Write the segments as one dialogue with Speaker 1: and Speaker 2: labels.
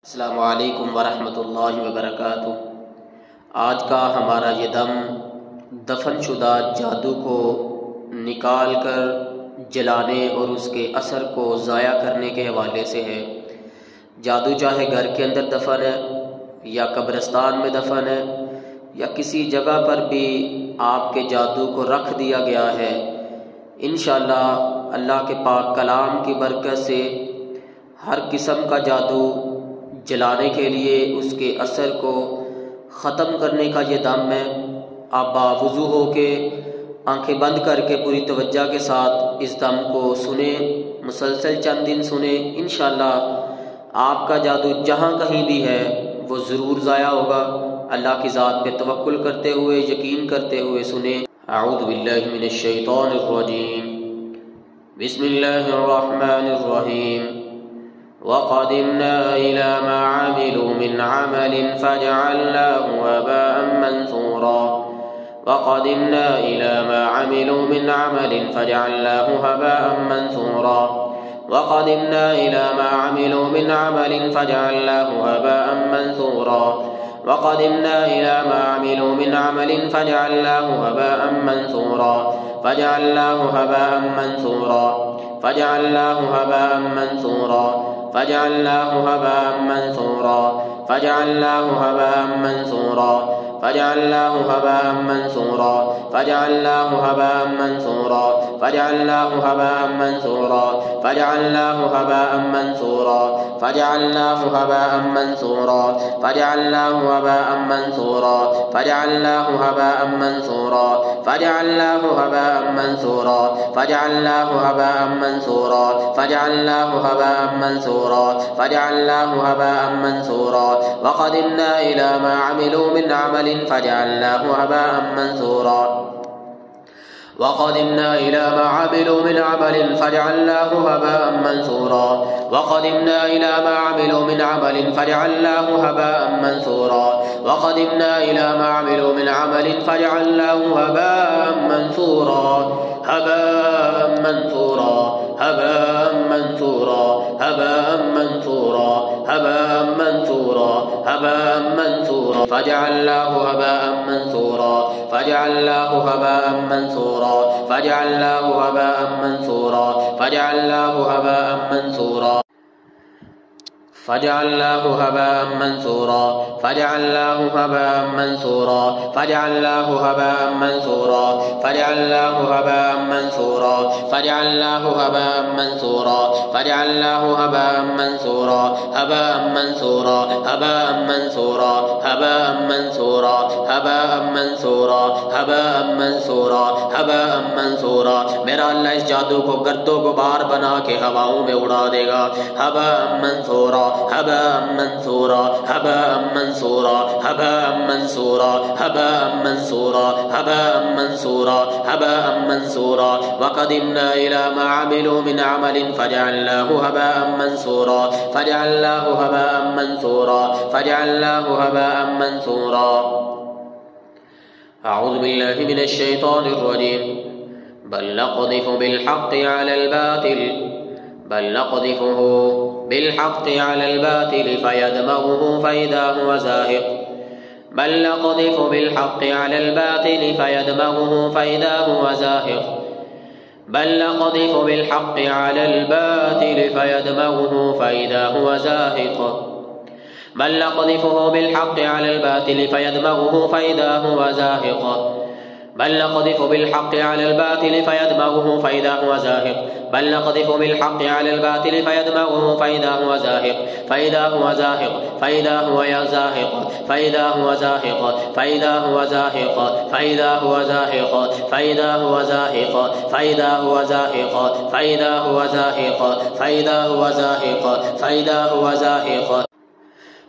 Speaker 1: السلام علیکم ورحمۃ اللہ وبرکاتہ۔ آج کا ہمارا یہ دم دفن شدہ جادو کو نکال کر جلانے اور اس کے اثر کو ضائع کرنے کے حوالے سے ہے۔ جادو چاہے گھر کے اندر دفن ہے یا قبرستان میں دفن ہے یا کسی جگہ پر بھی آپ کے جادو کو رکھ دیا گیا ہے، انشاءاللہ اللہ کے پاک کلام کی برکت سے ہر قسم کا جادو جلانے کے لیے اس کے اثر کو ختم کرنے کا یہ دم ہے۔ آپ باوضو ہو کے آنکھیں بند کر کے پوری توجہ کے ساتھ اس دم کو سنیں، مسلسل چند دن سنیں، انشاءاللہ آپ کا جادو جہاں کہیں بھی ہے وہ ضرور ضائع ہوگا۔ اللہ کی ذات پہ توکل کرتے ہوئے، یقین کرتے ہوئے سنیں۔ اعوذ باللہ من الشیطان الرجیم، بسم اللہ الرحمن الرحیم۔ وَقَدِمْنَا إِلَى مَا عَمِلُوا مِنْ عَمَلٍ فَجَعَلْنَاهُ هَبَاءً مَنْثُورًا وَقَدِمْنَا إِلَى مَا عَمِلُوا مِنْ عَمَلٍ فَجَعَلْنَاهُ هَبَاءً مَنْثُورًا وَقَدِمْنَا إِلَى مَا عَمِلُوا مِنْ عَمَلٍ فَجَعَلْنَاهُ هَبَاءً مَنْثُورًا وَقَدِمْنَا إِلَى مَا عَمِلُوا مِنْ عَمَلٍ فَجَعَلْنَاهُ هَبَاءً مَنْثُورًا فَجَعَلْنَاهُ هَبَاءً مَنْثُورًا فَجَعَلْنَاهُ هَبَاءً مَنْثُورًا فَجَعَلْنَاهُ هَبَاءً مَنْثُورًا فَجَعَلْنَاهُ هَبَاءً مَنْثُورًا فَجَعَلْنَاهُ هَبَاءً مَنْثُورًا فَجَعَلْنَاهُ هَبَاءً مَنْثُورًا فَجَعَلْنَاهُ هَبَاءً مَنْثُورًا فَجَعَلْنَاهُ هَبَاءً مَنْثُورًا فَجَعَلْنَاهُ هَبَاءً مَنْثُورًا فَجَعَلْنَاهُ هَبَاءً مَنْثُورًا فَجَعَلْنَاهُ هَبَاءً مَنْثُورًا فَجَعَلْنَاهُ هَبَاءً مَنْثُورًا فَجَعَلْنَاهُ هَبَاءً مَنْثُورًا فَجَعَلْنَاهُ هَبَاءً مَنْثُورًا فَجَعَلْنَاهُ هَبَاءً مَنْثُورًا وَقَدِمْنَا إِلَى مَا عَمِلُوا مِنْ عَمَلٍ فَجَعَلْنَاهُ هَبَاءً مَنْثُورًا وَقَدِمْنَا إِلَى مَا عَمِلُوا مِنْ عَمَلٍ فَجَعَلْنَاهُ هَبَاءً مَنْثُورًا وَقَدِمْنَا إِلَى مَا عَمِلُوا مِنْ عَمَلٍ فَجَعَلْنَاهُ هَبَاءً مَنْثُورًا وَقَدِمْنَا إِلَى مَا عَمِلُوا مِنْ عَمَلٍ فَجَعَلْنَاهُ هَبَاءً مَنْثُورًا هَبَاءً مَنْثُورًا هَبَاءً مَنْثُورًا هَبَاءً مَنْثُورًا هَبَاءً مَنْثُورًا هَبَاءً مَنْثُورًا فَجَعَلْنَاهُ هَبَاءً مَنْثُورًا فَجَعَلْنَاهُ هَبَاءً مَنْثُورًا فَجَعَلْنَاهُ هَبَاءً مَنْثُورًا فَجَعَلْنَاهُ هَبَاءً مَنْثُورًا فَجَعَلْنَاهُ هَبَاءً مَنْثُورًا فَجَعَلْنَاهُ هَبَاءً مَنْثُورًا فَجَعَلْنَاهُ هَبَاءً مَنْثُورًا فَجَعَلْنَاهُ هَبَاءً مَنْثُورًا فَجَعَلْنَاهُ هَبَاءً مَنْثُورًا فَجَعَلْنَاهُ هَبَاءً مَنْثُورًا هَبَاءً مَنْثُورًا هَبَاءً مَنْثُورًا هَبَاءً مَنْثُورًا هَبَاءً مَنْثُورًا هَبَاءً مَنْثُورًا هَبَاءً مَنْثُورًا میرا اللہ اس جادو کو گرد و غبار بنا کے ہواؤں میں اڑا دے گا۔ هَبَاءً مَنْثُورًا هَبَاءً مَنْثُورًا هَبَاءً مَنْثُورًا هَبَاءً مَنْثُورًا هَبَاءً مَنْثُورًا هَبَاءً مَنْثُورًا هَبَاءً مَنْثُورًا وَقَدِمْنَا إِلَى مَا عَمِلُوا مِنْ عَمَلٍ فَجَعَلْنَاهُ هَبَاءً مَنْثُورًا فَجَعَلْنَاهُ هَبَاءً مَنْثُورًا فَجَعَلْنَاهُ هَبَاءً مَنْثُورًا أعوذ بالله من الشيطان الرجيم بل نقذف بالحق على الباطل فيدمغه فإذا هو زاهق بل نقذف بالحق على الباطل فيدمغه فإذا هو زاهق بل نقذف بالحق على الباطل فيدمغه فإذا هو زاهق بل نقذفه بالحق على الباطل فيدمغه فإذا هو زاهق بل نقذف بالحق على الباطل فيدمغه فإذا هو زاهق بل نقذف بالحق على الباطل فيدمغه فإذا هو زاهق فإذا هو زاهق فإذا هو زاهق فإذا هو زاهق فإذا هو زاهق فإذا هو زاهق فإذا هو زاهق فإذا هو زاهق فإذا هو زاهق فإذا هو زاهق فإذا هو زاهق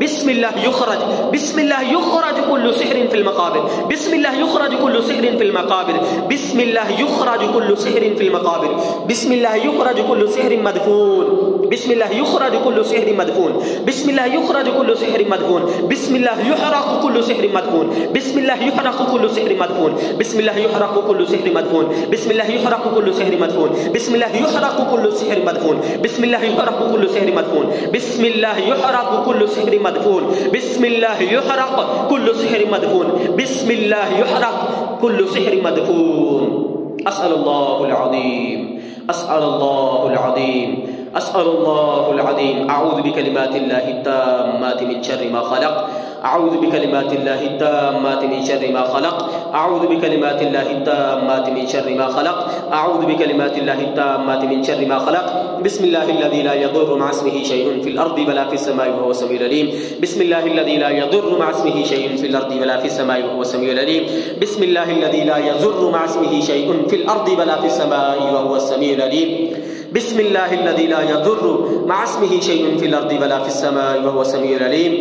Speaker 1: بسم اللہ یخرج، بسم اللہ یخرج کل سحر فی المقابر، بسم اللہ یخرج کل سحر فی المقابر، بسم اللہ یخرج کل سحر فی المقابر، بسم اللہ یخرج کل سحر مدفون، بسم اللہ یخرج کل سحر مدفون، بسم اللہ یخرج کل سحر مدفون، بسم اللہ یحرق کل سحر مدفون، بسم اللہ یحرق کل سحر مدفون، بسم اللہ یحرق کل سحر مدفون، بسم اللہ یحرق کل سحر مدفون، بسم اللہ یحرق کل سحر مدفون، بسم اللہ یحرق کل سحر مدفون، بسم اللہ یحرق کل سحر مدفون، بسم اللہ یحرق کل سحر مدفون، بسم اللہ یحرق کل سحر مدفون۔ اسأل اللہ العظیم، اسأل اللہ العظیم، اسأل اللہ العظیم، اعوذ بکلمات اللہ التامات من شر ما خلق، اعوذ بکلمات اللہ التامات من شر ما خلق، اعوذ بکلمات اللہ التامات من شر ما خلق، اعوذ بکلمات اللہ التامات من شر ما خلق، بسم اللہ الذی لا یضر مع اسمہ شیء فی الارض ولا فی السماء وهو السمیع العلیم، بسم اللہ الذی لا یضر مع اسمہ شیء فی الارض ولا فی السماء وهو السمیع العلیم، بسم اللہ الذی لا یضر مع اسمہ شیء فی الارض ولا فی السماء وهو السمیع العلیم، بسم اللہ الذی لا یضر مع اسمہ شیء فی الارض ولا فی السماء وهو السمیع العلیم۔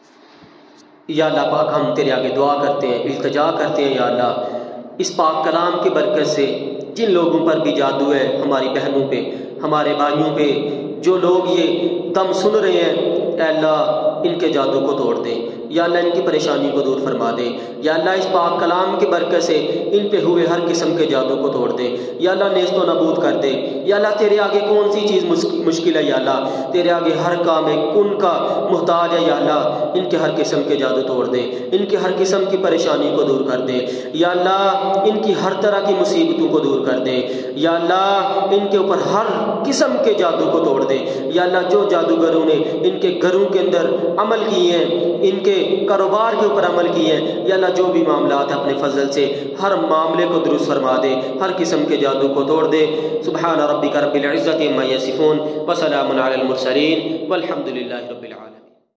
Speaker 1: یا اللہ پاک، ہم تیرے آگے دعا کرتے ہیں، التجا کرتے ہیں یا اللہ اس پاک کلام کی برکت سے جن لوگوں پر بھی جادو ہے، ہماری بہنوں پہ، ہمارے بھائیوں پہ، جو لوگ یہ دم سن رہے ہیں، اے اللہ ان کے جادو کو توڑ دے، یا اللہ ان کی پریشانی کو دور فرما دے، یا اللہ اس پاک کلام کی برکت سے ان پہ ہوئے ہر قسم کے جادو کو توڑ دے، یا اللہ نیست و نابود کر دے، یا اللہ تیرے آگے کون سی چیز مشکل ہے، یا اللہ تیرے آگے ہر کام ایک کن کا محتاج ہے، یا اللہ ان کے ہر قسم کے جادو توڑ دے، ان کی ہر قسم کی پریشانی کو دور کر دے، یا اللہ ان کی ہر طرح کی مصیبتوں کو دور کر دے، یا اللہ ان کے اوپر ہر قسم کے جادو کو توڑ دے، یا اللہ جو جادوگروں نے ان کے گھروں کے اندر عمل کیے ہیں، ان کے کاروبار کے اوپر عمل کیے ہیں، یا اللہ جو بھی معاملات اپنے فضل سے ہر معاملے کو درست فرما دے، ہر قسم کے جادو کو توڑ دے۔ سبحان ربک رب العزت عما یصفون وسلام علی المرسلین والحمد للہ رب العالمین۔